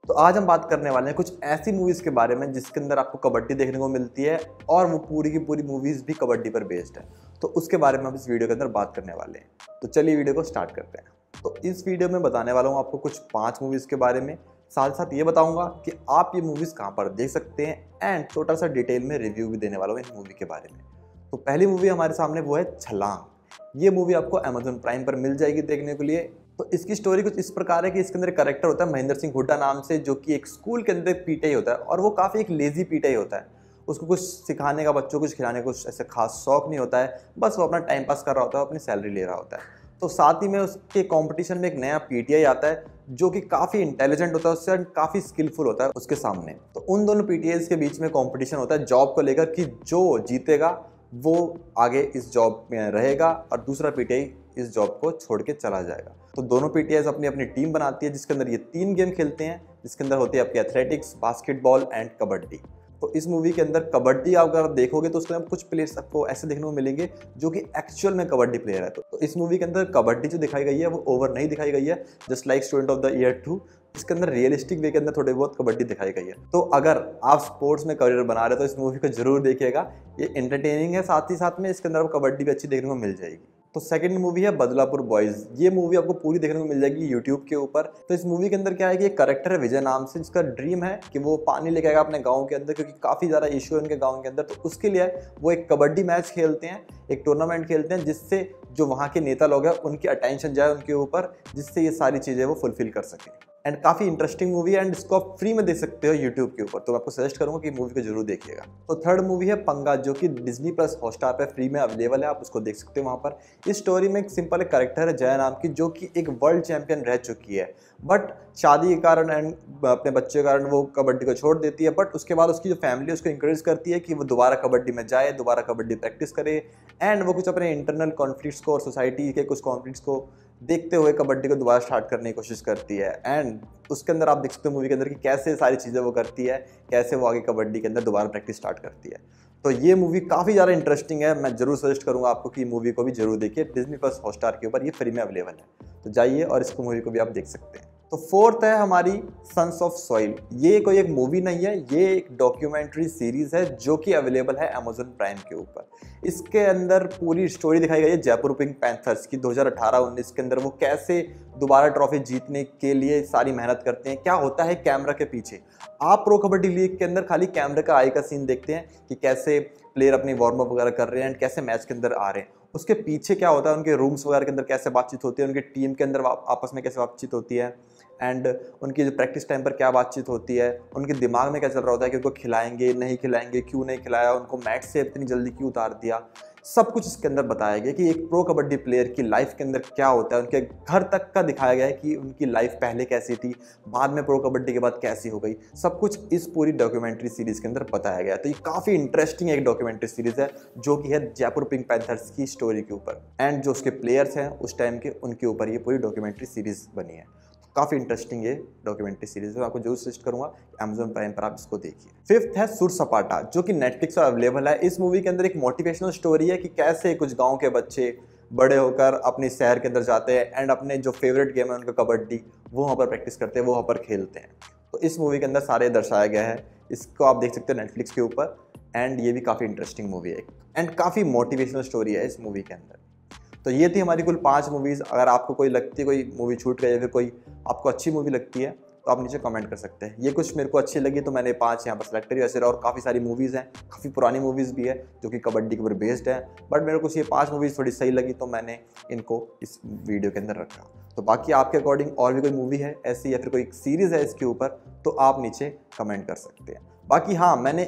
तो आज हम बात करने वाले हैं कुछ ऐसी मूवीज़ के बारे में जिसके अंदर आपको कबड्डी देखने को मिलती है और वो पूरी की पूरी मूवीज़ भी कबड्डी पर बेस्ड है। तो उसके बारे में हम इस वीडियो के अंदर बात करने वाले हैं। तो चलिए वीडियो को स्टार्ट करते हैं। तो इस वीडियो में बताने वाला हूँ आपको कुछ 5 मूवीज़ के बारे में, साथ साथ ये बताऊँगा कि आप ये मूवीज़ कहाँ पर देख सकते हैं एंड छोटा सा डिटेल में रिव्यू भी देने वाला हूँ इन मूवी के बारे में। तो पहली मूवी हमारे सामने वो है छलांग। ये मूवी आपको अमेजोन प्राइम पर मिल जाएगी देखने के लिए। तो इसकी स्टोरी कुछ इस प्रकार है कि इसके अंदर एक कैरेक्टर होता है महेंद्र सिंह हुड्डा नाम से, जो कि एक स्कूल के अंदर पीटा ही होता है और वो काफ़ी एक लेजी पीटा ही होता है। उसको कुछ सिखाने का, बच्चों को कुछ खिलाने का कुछ ऐसे खास शौक नहीं होता है, बस वो अपना टाइम पास कर रहा होता है, अपनी सैलरी ले रहा होता है। तो साथ ही में उसके कंपटीशन में एक नया पीटीआई आता है जो कि काफ़ी इंटेलिजेंट होता है, उससे काफ़ी स्किलफुल होता है उसके सामने। तो उन दोनों पीटीआईज के बीच में कंपटीशन होता है जॉब को लेकर कि जो जीतेगा वो आगे इस जॉब में रहेगा और दूसरा पीटीआई इस जॉब को छोड़ के चला जाएगा। तो दोनों पीटीआईज अपनी अपनी टीम बनाती है जिसके अंदर ये 3 गेम खेलते हैं, जिसके अंदर होती है आपकी एथलेटिक्स, बास्केटबॉल एंड कबड्डी। तो इस मूवी के अंदर कबड्डी अगर आप देखोगे तो उसके अंदर कुछ प्लेयर्स आपको ऐसे देखने को मिलेंगे जो कि एक्चुअल में कबड्डी प्लेयर है। तो इस मूवी के अंदर कबड्डी जो दिखाई गई है वो ओवर नहीं दिखाई गई है, just like student of the year 2। इसके अंदर रियलिस्टिक वे के अंदर थोड़ी बहुत कबड्डी दिखाई गई है। तो अगर आप स्पोर्ट्स में करियर बना रहे हो तो इस मूवी को जरूर देखिएगा। ये एंटरटेनिंग है, साथ ही साथ में इसके अंदर आपको कबड्डी भी अच्छी देखने को मिल जाएगी। तो सेकंड मूवी है बदलापुर बॉयज। ये मूवी आपको पूरी देखने को मिल जाएगी यूट्यूब के ऊपर। तो इस मूवी के अंदर क्या है कि एक कैरेक्टर है विजय नाम से, जिसका ड्रीम है कि वो पानी लेके आएगा अपने गांव के अंदर, क्योंकि काफ़ी ज़्यादा इशू है उनके गांव के अंदर। तो उसके लिए वो एक कबड्डी मैच खेलते हैं, एक टूर्नामेंट खेलते हैं, जिससे जो वहाँ के नेता लोग हैं उनकी अटेंशन जाए उनके ऊपर, जिससे ये सारी चीज़ें वो फुलफिल कर सकें। एंड काफ़ी इंटरेस्टिंग मूवी है एंड इसको आप फ्री में देख सकते हो यूट्यूब के ऊपर। तो मैं आपको सजेस्ट करूंगा कि मूवी को जरूर देखिएगा। तो थर्ड मूवी है पंगा, जो कि डिज्नी प्लस हॉटस्टार पे फ्री में अवेलेबल है, आप उसको देख सकते हो वहाँ पर। इस स्टोरी में एक सिंपल एक कैरेक्टर है जया नाम की, जो कि एक वर्ल्ड चैंपियन रह चुकी है, बट शादी के कारण एंड अपने बच्चे के कारण वो कबड्डी को छोड़ देती है। बट उसके बाद उसकी जो फैमिली उसको इंकरेज करती है कि वो दोबारा कबड्डी में जाए, दोबारा कबड्डी प्रैक्टिस करे एंड वो कुछ अपने इंटरनल कॉन्फ्लिक्ट्स को और सोसाइटी के कुछ कॉन्फ्लिक्ट्स को देखते हुए कबड्डी को दोबारा स्टार्ट करने की कोशिश करती है। एंड उसके अंदर आप देख सकते हो मूवी के अंदर कि कैसे सारी चीज़ें वो करती है, कैसे वो आगे कबड्डी के अंदर दोबारा प्रैक्टिस स्टार्ट करती है। तो ये मूवी काफ़ी ज़्यादा इंटरेस्टिंग है, मैं जरूर सजेस्ट करूंगा आपको कि मूवी को भी जरूर देखिए। डिज्नी प्लस हॉटस्टार के ऊपर ये फ्री में अवेलेबल है, तो जाइए और इसको मूवी को भी आप देख सकते हैं। तो फोर्थ है हमारी सन्स ऑफ सॉइल। ये कोई एक मूवी नहीं है, ये एक डॉक्यूमेंट्री सीरीज है जो कि अवेलेबल है अमेजोन प्राइम के ऊपर। इसके अंदर पूरी स्टोरी दिखाई गई है जयपुर पिंक पैंथर्स की 2018-19 के अंदर। वो कैसे दोबारा ट्रॉफी जीतने के लिए सारी मेहनत करते हैं, क्या होता है कैमरा के पीछे। आप प्रो कबड्डी लीग के अंदर खाली कैमरा का आई का सीन देखते हैं कि कैसे प्लेयर अपनी वार्म अप वगैरह कर रहे हैं एंड कैसे मैच के अंदर आ रहे हैं। उसके पीछे क्या होता है, उनके रूम्स वगैरह के अंदर कैसे बातचीत होती है, उनकी टीम के अंदर आपस में कैसे बातचीत होती है एंड उनकी जो प्रैक्टिस टाइम पर क्या बातचीत होती है, उनके दिमाग में क्या चल रहा होता है कि उनको खिलाएंगे नहीं खिलाएंगे, क्यों नहीं खिलाया, उनको मैच से इतनी जल्दी क्यों उतार दिया। सब कुछ इसके अंदर बताया गया कि एक प्रो कबड्डी प्लेयर की लाइफ के अंदर क्या होता है, उनके घर तक का दिखाया गया है कि उनकी लाइफ पहले कैसी थी, बाद में प्रो कबड्डी के बाद कैसी हो गई। सब कुछ इस पूरी डॉक्यूमेंट्री सीरीज के अंदर बताया गया। तो ये काफ़ी इंटरेस्टिंग एक डॉक्यूमेंट्री सीरीज है जो कि है जयपुर पिंक पैंथर्स की स्टोरी के ऊपर एंड जो उसके प्लेयर्स हैं उस टाइम के, उनके ऊपर ये पूरी डॉक्यूमेंट्री सीरीज बनी है। काफ़ी इंटरेस्टिंग ये डॉक्यूमेंट्री सीरीज है, मैं आपको जरूर सजेस्ट करूंगा अमेजोन प्राइम पर आप इसको देखिए। फिफ्थ है सुर सपाटा, जो कि नेटफ्लिक्स पर अवेलेबल है। इस मूवी के अंदर एक मोटिवेशनल स्टोरी है कि कैसे कुछ गांव के बच्चे बड़े होकर अपने शहर के अंदर जाते हैं एंड अपने जो फेवरेट गेम है उनका कबड्डी, वो वहाँ पर प्रैक्टिस करते हैं, वो वहाँ पर खेलते हैं। तो इस मूवी के अंदर सारे दर्शाया गया है, इसको आप देख सकते हैं नेटफ्लिक्स के ऊपर एंड ये भी काफ़ी इंटरेस्टिंग मूवी है एंड काफ़ी मोटिवेशनल स्टोरी है इस मूवी के अंदर। तो ये थी हमारी कुल 5 मूवीज़। अगर आपको कोई लगती है, कोई मूवी छूट गई या फिर कोई आपको अच्छी मूवी लगती है तो आप नीचे कमेंट कर सकते हैं। ये कुछ मेरे को अच्छी लगी तो मैंने 5 यहाँ पर सेलेक्ट करी। वैसे और काफ़ी सारी मूवीज़ हैं, काफ़ी पुरानी मूवीज़ भी है जो कि कबड्डी के ऊपर बेस्ड है, बट मेरे को ये 5 मूवीज़ थोड़ी सही लगी तो मैंने इनको इस वीडियो के अंदर रखा। तो बाकी आपके अकॉर्डिंग और भी कोई मूवी है ऐसी या फिर कोई सीरीज़ है इसके ऊपर तो आप नीचे कमेंट कर सकते हैं। बाकी हाँ, मैंने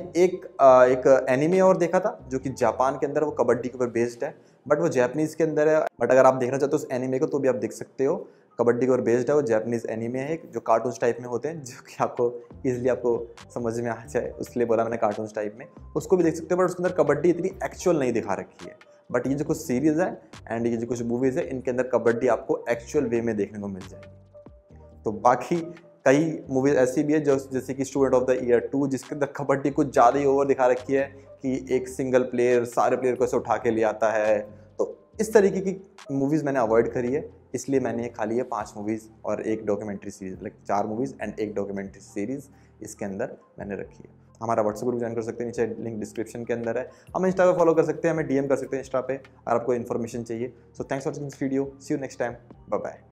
एक एनिमे और देखा था जो कि जापान के अंदर वो कबड्डी के ऊपर बेस्ड है, बट वो जैपनीज़ के अंदर है। बट अगर आप देखना चाहते हो उस एनिमे को तो भी आप देख सकते हो, कबड्डी के ऊपर बेस्ड है। वो जैपनीज़ एनिमे है जो कार्टून्स टाइप में होते हैं, जो कि आपको ईजिली आपको समझ में आ जाए, उसके लिए बोला मैंने कार्टून्स टाइप में। उसको भी देख सकते हो, बट उसके अंदर कबड्डी इतनी एक्चुअल नहीं दिखा रखी है। बट ये जो कुछ सीरीज़ है एंड ये जो कुछ मूवीज़ है इनके अंदर कबड्डी आपको एक्चुअल वे में देखने को मिल जाएगी। तो बाकी कई मूवीज ऐसी भी है जो जैसे कि स्टूडेंट ऑफ द ईयर 2, जिसके अंदर कबड्डी कुछ ज़्यादा ही ओवर दिखा रखी है कि एक सिंगल प्लेयर सारे प्लेयर को ऐसे उठा के ले आता है। तो इस तरीके की मूवीज़ मैंने अवॉइड करी है, इसलिए मैंने ये खाली है 5 मूवीज़ और एक documentary series, like 4 movies and एक डॉक्यूमेंट्री सीरीज़ इसके अंदर मैंने रखी है। हमारा व्हाट्सएप ग्रुप ज्वाइन कर सकते हैं, नीचे लिंक डिस्क्रिप्शन के अंदर है। हम इंस्टा पे फॉलो कर सकते हैं, हमें डीएम कर सकते हैं इंस्टा पे अगर आपको इन्फॉर्मेशन चाहिए। So thanks for watching this video, see you next time, bye bye.